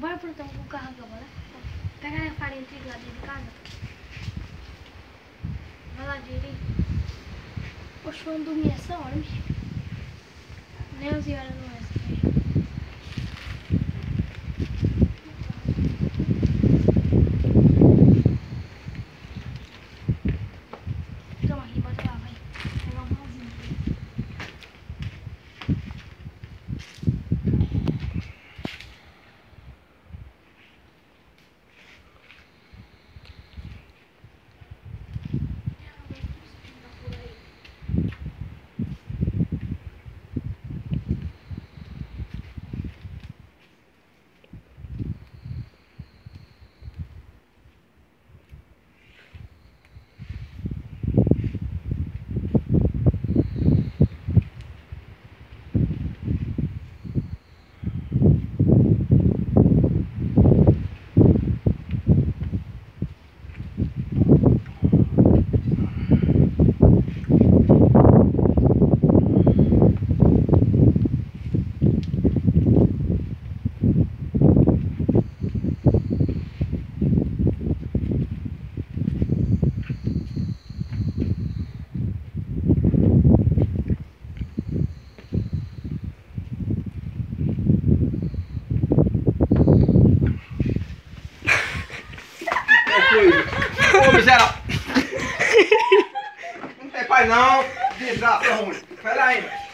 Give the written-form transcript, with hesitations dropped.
Bora pro então com o carro agora, né? Pega a farinha de trigo lá dentro de casa. Vai lá direito. Poxa, vamos dormir essa hora, bicho. Nem 11 horas não é essa. Toma aqui, bota lá, vai. Pegar um pauzinho. Ô, miserável! Não tem pai não! Desgraça ruim! Pera aí,